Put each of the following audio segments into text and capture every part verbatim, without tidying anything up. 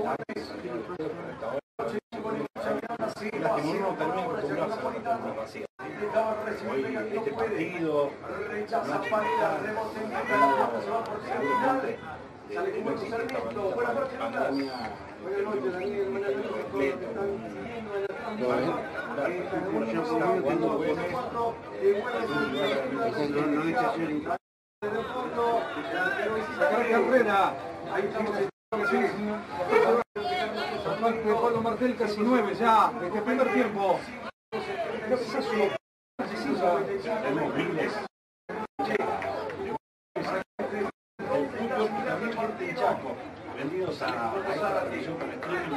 uno termina acostumbrarse a la vacía. Hoy este partido, sale como el Sarmiento, buenas noches, pandemia, buenas noches, Daniel, buenas noches, Carrera, Pablo Martel, casi nueve ya, desde el primer tiempo. Tenemos miles. El fútbol y también gente de Chaco, vendidos a esta televisión con streaming.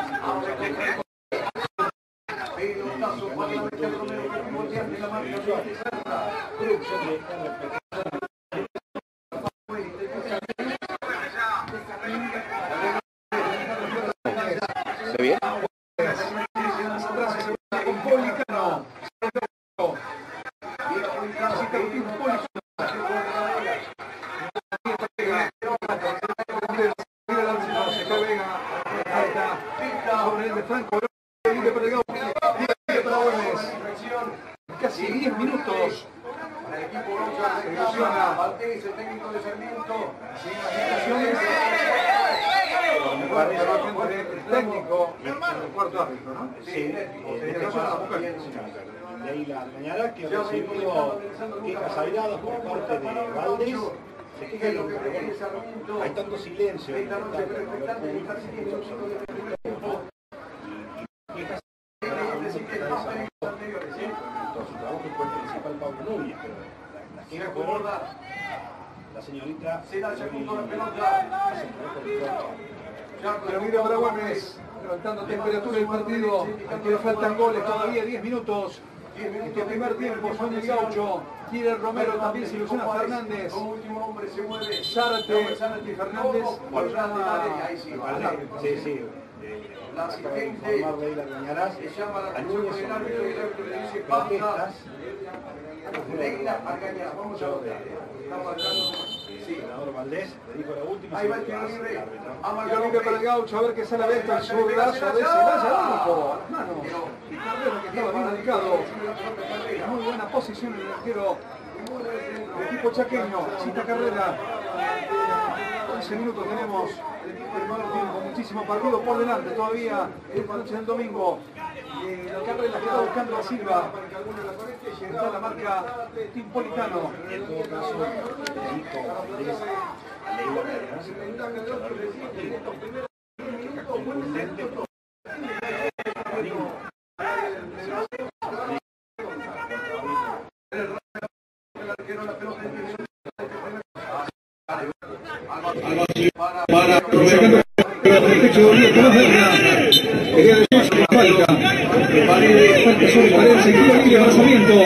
Pelotazo para la Villa Romero, que pivotea de la marca de producción de ¿Se bien? Con Policano. Sobre el de Franco, casi diez minutos. El equipo se emociona. Valdés, el técnico de Sarmiento. El técnico, el cuarto árbitro, ¿no? Sí, Leila Almañara, que ha recibido quejas airadas por parte de Valdés. Se queja de lo que hay tanto silencio. Esta noche, pero expectante de estar siguiendo su trabajo fue el principal Pablo Núñez, pero la queja fue la señorita se da segundo la pelota. Pero mira para Güemes, levantando temperatura del partido, aunque le faltan goles todavía, diez minutos. Este primer tiempo, son el Gaucho, quiere Romero, también se ilusiona Fernández. Zárate y Fernández. Sí, sí. La asistente se llama la Núñez del árbitro y el árbitro le dice protestas. Leila Argaña, vamos a ver. Estamos hablando. Sí, senador Valdés le dijo la última. Ahí va el tiro libre. Amarga libre para el Gaucho, a ver qué sale de esto. El zurdazo de ese vaya único. Hermano. Y Carrera que estaba bien ubicado. Muy buena posición en el arquero del equipo chaqueño. Cita Carrera. once minutos tenemos. El primer tiempo, muchísimo partido por delante todavía. Esta noche del domingo. Eh, la Carrera que está buscando a Silva. Está la marca Team Policano. En todo caso, le dijo Valdés a Leila Almañara se pregunta mucho a darle el partido. Para sacando el pecho de Bolívar, Tomás Berna. Quería decir que falta. Falta sobre Paredes, seguido libre para Sarmiento.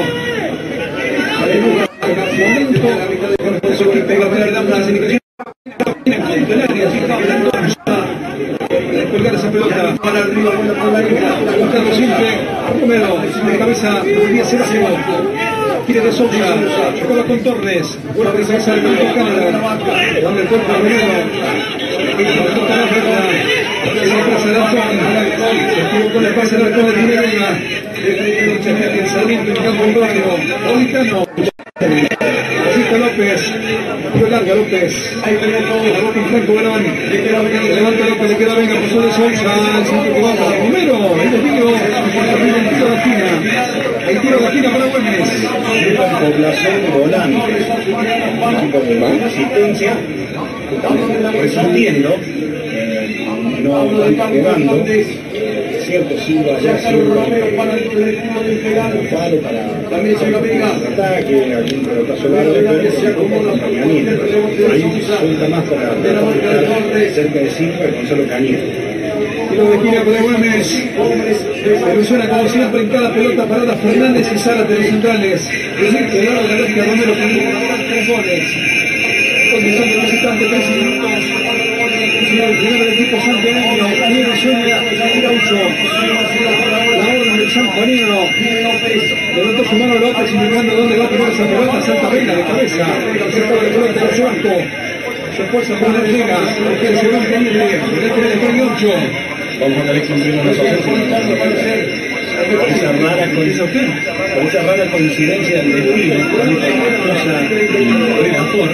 Momento, sobre el pega para la indicación. Tiene punto el área, así que estamos hablando de colgar esa pelota para arriba, buena por la línea. Buscando siempre Romero, de cabeza, debería ser hacia abajo. Quiere de Sousa, juega con Torres, vuelve a regresar el campo Canadá, donde el cuerpo de Romero, toca la pelota, esa plaza de Alfón, estuvo con el pase del arco de Tinerega, el Sarmiento en el campo del barrio, Policano, Francisco López, Julio Larga López, ahí pegó todo, la boca en Franco Barón, levanta López, le queda venga, pasó de Sousa, el centro que va para Romero, el desvío, el tiro de esquina, el tiro de esquina para Güemes. Población volante, equipo de asistencia, resistiendo, no jugando, cierto, Silva ya haciendo un paro para el ataque, algún pelotazo largo, como acompañamiento. Ahí suelta más para cerca de Silva y Gonzalo Cañero. Tiro de esquina para Güemes. Se ilusiona como siempre en cada pelota parada Fernández y Zárate los centrales. El lado de la bestia Romero que viene a ganar tres goles. Condición de visitante, trece minutos. El primer equipo santiagueño, Cañero sueña el Gaucho. La orden del San Juanino. Levantó su mano López indicando dónde va a tirar esa pelota. Santa Vega de cabeza. El sector de pelota de Banco. Se esfuerza por la Vega. El segundo libre. El este del Gaucho. vamos a tener que cumplir las ausencias. Con esa rara, con esa, con esa rara coincidencia del destino, con esta cosa relator.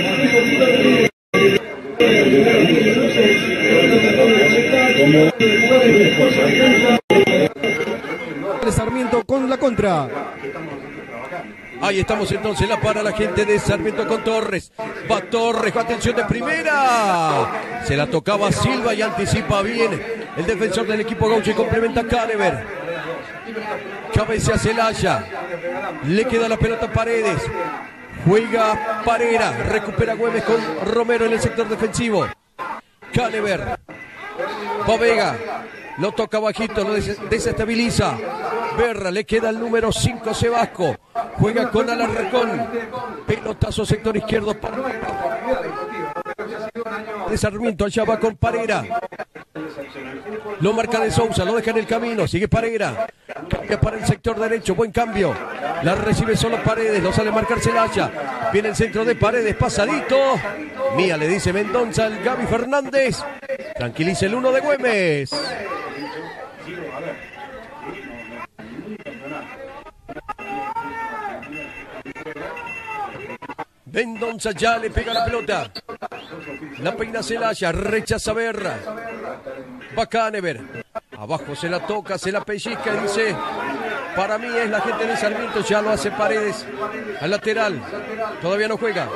Como Sarmiento con la contra. Ahí estamos entonces, la para la gente de Sarmiento con Torres. Va Torres, atención de primera. Se la tocaba Silva y anticipa bien el defensor del equipo gaucho y complementa a Canever. Cabecea Celaya. Le queda la pelota a Paredes. Juega Parera. Recupera Güemes con Romero en el sector defensivo. Canever. Va Vega. Lo toca bajito, lo des desestabiliza. Berra, le queda el número cinco Sebasco. Juega con Alarcón. Pelotazo sector izquierdo para de Sarmiento. Allá va con Parera. Lo marca de Sousa, lo deja en el camino. Sigue Parera. Cambia para el sector derecho. Buen cambio. La recibe solo Paredes. Lo sale a marcar Celaya. Viene el centro de Paredes. Pasadito. Mía, le dice Mendoza al Gaby Fernández. Tranquiliza el uno de Güemes. Mendoza ya le pega la pelota. La peina Celaya, rechaza Berra. Va Canever. Abajo se la toca, se la pellizca y dice: para mí es la gente de Sarmiento. Ya lo hace Paredes al lateral. Todavía no juega.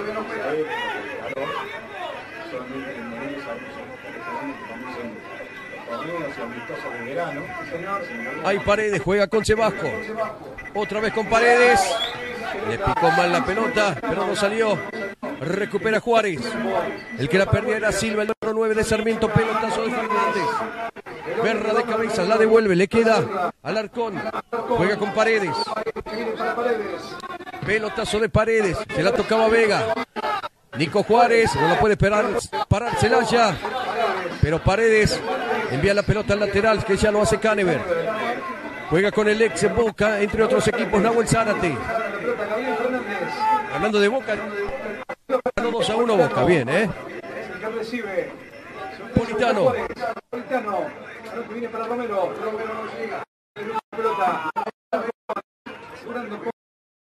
Hay Paredes, juega con Sebasco. Otra vez con Paredes. Le picó mal la pelota, pero no salió. Recupera Juárez. El que la perdía era Silva, el número nueve de Sarmiento. Pelotazo de Fernández. Berra de cabeza, la devuelve. Le queda Alarcón. Juega con Paredes. Pelotazo de Paredes. Se la tocaba Vega. Nico Juárez. No la puede parar, parar Celaya. Pero Paredes envía la pelota al lateral, que ya lo hace Canever. Juega con el ex Boca, entre otros equipos, Nahuel Zárate. Hablando de Boca, ganó dos a uno Boca, bien, ¿eh? Politano. Politano. Viene para Romero. Romero no llega. Pelota. Asegurando con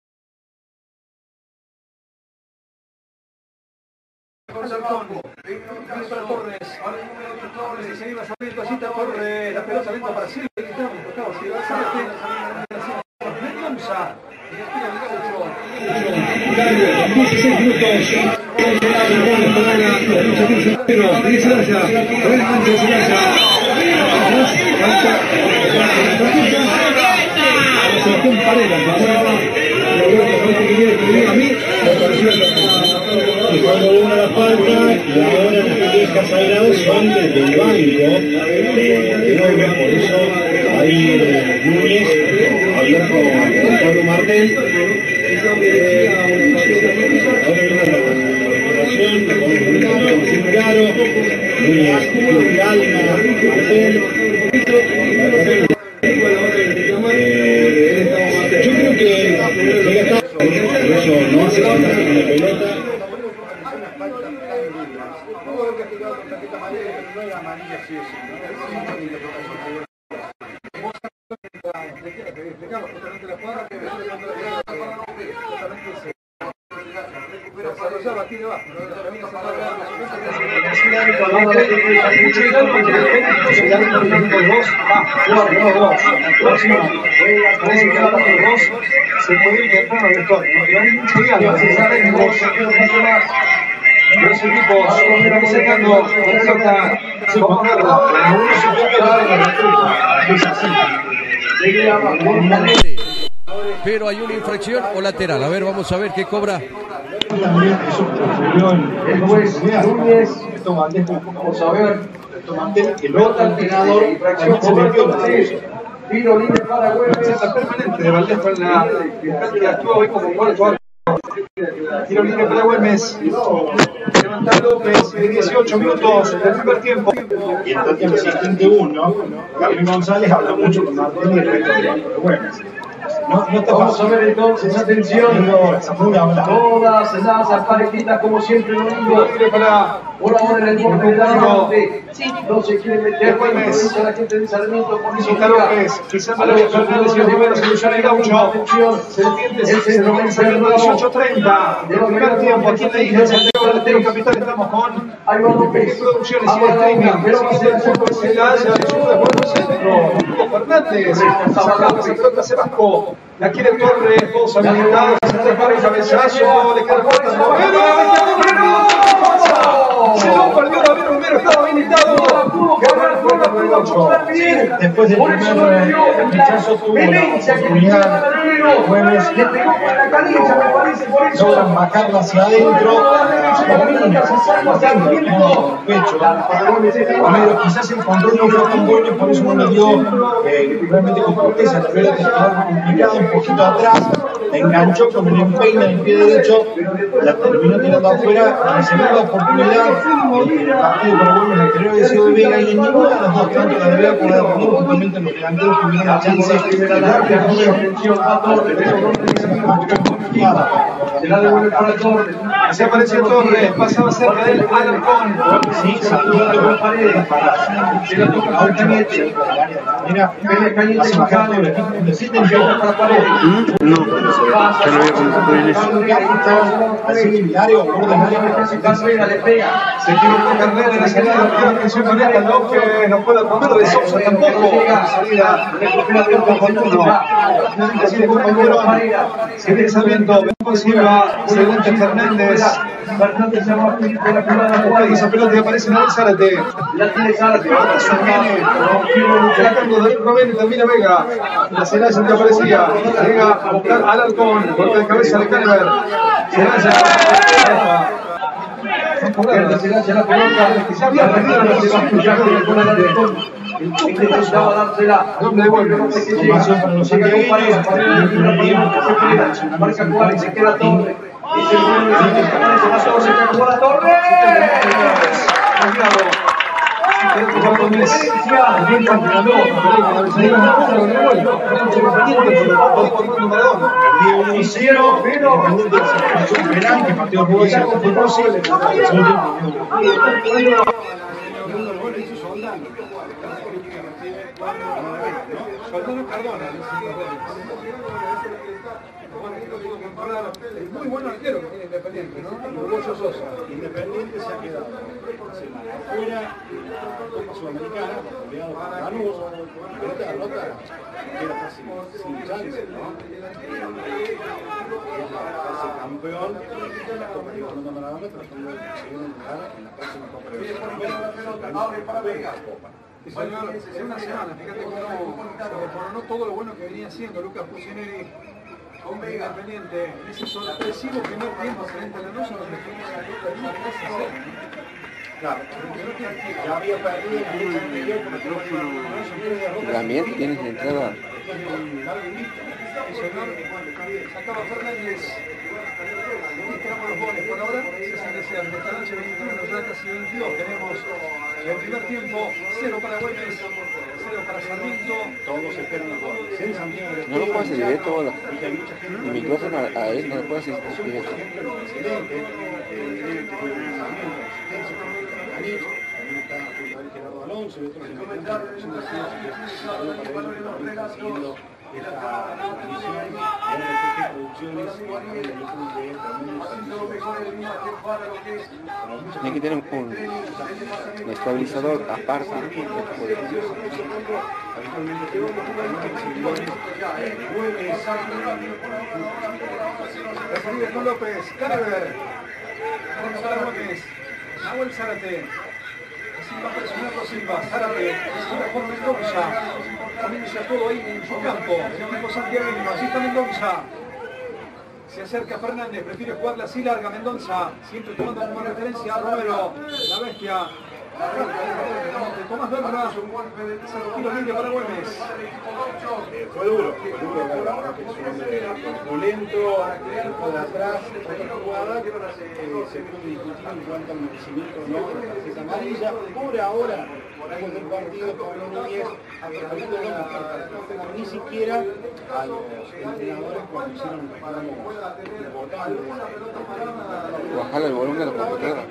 Torres. Torres. Se iba saliendo así Torres. La pelota lenta para Silva. Mendoza. dieciséis minutos. Y cuando una la falta, y ahora las quejas sagradas son desde el banco de Boca, por eso ahí Núñez habló con Pablo Martel. Ahora viene la declaración, le ponemos un claro, Núñez, calma, Martel. Yo creo que llega tarde, por eso no hace falta con la pelota. Se puede intentar la victoria, ¿no? Y hay mucho diálogo, se sabe que los equipos están sacando la pelota con garra, uno se puede dar pero hay una infracción o lateral. A ver, vamos a ver qué cobra. El juez Núñez, vamos a ver, el otro entrenador, infracción tiro libre para Güemes. Permanente de Valdés para la que actúa hoy como cuarto árbitro. Tiro libre para Güemes. Levanta López, dieciocho minutos del primer tiempo. Y el tiempo asistente uno, Gabriel González habla mucho con Martín y el resto de Güemes. No, no te vamos a ver entonces, atención, todas las parejitas como siempre lo digo. Para Por ahora en el borde de la norte. No se quiere meter. Después a la gente de Sarmiento. Quita López. Quizás María Fernández y el primero se lucha el gaucho. Serpientes se comienza el dieciocho treinta. De primer tiempo aquí en la isla de Santiago del Estero Capital estamos con Producciones y Streaming. Pero va a ser el fútbol de la Haya. El sur de Puerto Centro. Hugo Fernández. Sacando esa pelota se Vasco. La quiere Torres. Dos habilitados. Se prepara el cabezazo. Le queda el puerta. Se lo perdió David Romero, estaba habilitado. Después del primer rechazo tuvo la oportunidad jueves, logran bajarla hacia adentro, pecho. Romero quizás el control no fue tan bueno y por eso no le dio eh, realmente con corteza, la pelota estaba complicada un poquito atrás, enganchó con el empeine en el pie derecho, la terminó tirando afuera. En la segunda oportunidad el partido para Gómez anterior había sido de Vega y en ninguna de las dos, tanto la de Vega como la de Romero, justamente los delanteros tuvieron la chance de dar que Romero se la devuelve para Torres. Se aparece Torres, pasaba cerca del Alarcón. sí, sacudiendo con paredes para se la toca para Cañete. Mira, Pelea Cañete hace bajando el equipo de siete para Paredes. No, ya lo había comentado en eso. así similares o por Carrera le pega. Se equivocó Carrera en la salida. Tiene atención con esta, no que no pueda Romero de Sousa tampoco. La salida recupera de un compañero. Así de compañero. Sigue Sarmiento. Vemos Silva. Segunda Fernández. Fernández se va a pedir por la jugada. Esa pelota que aparece en el Zárate. La tiene Zárate. Sacando David Romero y termina Vega. La Celaya que aparecía. Llega a buscar al Alarcón. Golpe de cabeza de Calver. Celaya. La Celaya la pelota. Se había perdido la Celaya. Intentaba dársela. ¿Dónde devuelve? Formación para los santiagueños. Marca Juárez, se queda Torres. Y se vuelve se va Torres, se queda la Torres. Bien campeonado, Hicieron, pero penal que partió por ese posible. muy buen arquero que tiene Independiente, ¿no? Uruguayo Sosa. Independiente se ha quedado por semana afuera de la Copa Sudamericana, goleado por Lanús, pero esta derrota queda casi sin chance, ¿no? Es la fase campeón de la Copa Libertadores de Maradona, tratando de conseguir un lugar en la próxima Copa Libertadores. Y señor, en una semana, fíjate cómo se coronó todo lo bueno que venía haciendo Lucas Pucineri con Independiente, ese sorpresivo primer tiempo frente a Lanús, donde tuvimos la Copa de Liga tres a cero. Claro, ya había perdido en la fecha anterior por el próximo. También tienes la entrada. Y señor, sacaba Fernández. Esperamos los goles por ahora, si se desean. De esta noche veintiuno, ya casi veintidós. Tenemos el primer tiempo, cero para Güemes, cero para Sarmiento. Todos esperan los goles. En Santiago del No lo puedes hacer directo, hola. Estero hay mucha gente. El micrófono a a él no lo puedes hacer directo. Excelente. Eh, que juega en Sarmiento, asistencia con Anís. También está junto a Gerardo Alonso y otros independientes que son vecinos que están siguiendo esta transmisión de R T G Producciones en el YouTube de Ramón. Tiene que tener un, un estabilizador aparte. Habitualmente tenemos seguidores de Güemes. Recibe con López, Carver. Gonzalo Gómez, Nahuel Zárate. Silva presionando Silva, Zárate, segunda por Mendoza. Comienza todo ahí en su campo. El equipo santiagueño, así está Mendoza. Se acerca Fernández, prefiere jugarla así larga Mendoza. Siempre tomando como referencia a Romero, la bestia. Tomás Berra, tiro libre para Güemes. Eh, fue duro, fue duro, la verdad que es un hombre corpulento, de atrás, otra jugada, eh, se puede discutir en cuanto al merecimiento o no de la tarjeta amarilla. Por ahora, después del partido, Pablo Núñez ha preferido no mostrar tarjeta, ni siquiera a los entrenadores cuando hicieron reclamos importantes. Bajar el volumen de la computadora.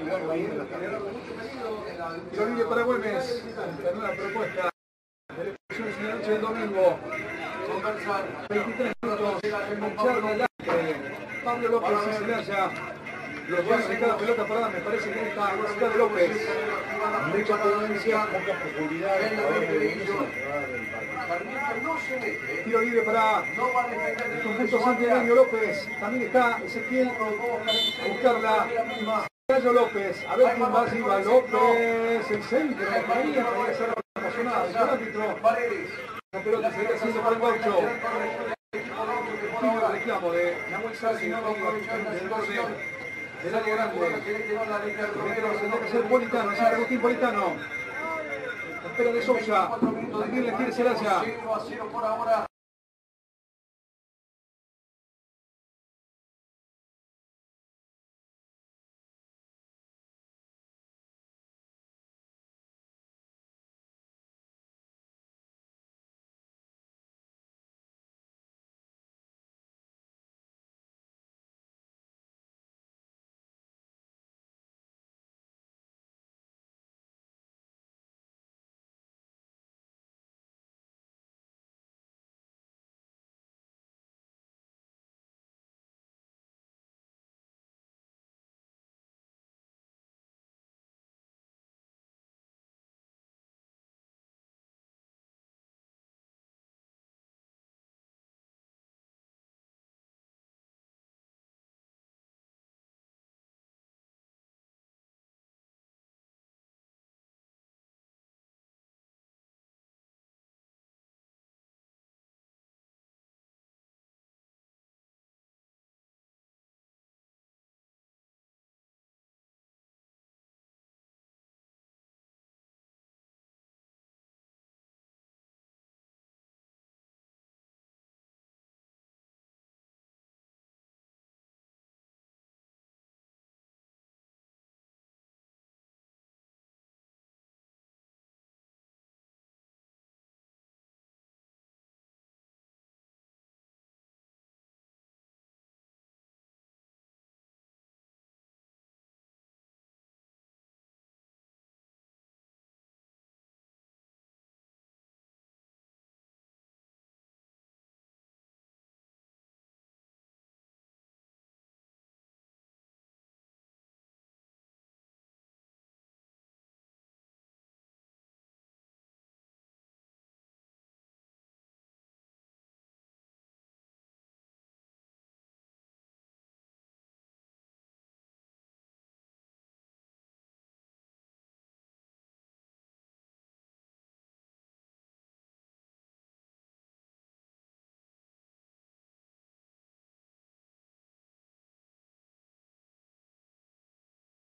Tiro libre para Güemes. La nueva propuesta de elecciones en la noche del domingo. veintitrés minutos. Enganchado adelante. Pablo López y Celaya. Los dos en cada pelota parada. Me parece que está Oscar López. Mucha potencia, poca profundidad. Tiro libre para el conjunto santiagueño López. También está Ezequiel a buscarla. Celaya López. A ver quién va arriba. López. El centro. María podría ser ocasionada. El árbitro. La pelota se está haciendo para el gaucho. El reclamo de Nahuel Sarsi, no del borde del área grande. Tendrá que ser Politano, es Agustín Politano. Espera de Sousa. También le quiere Celaya.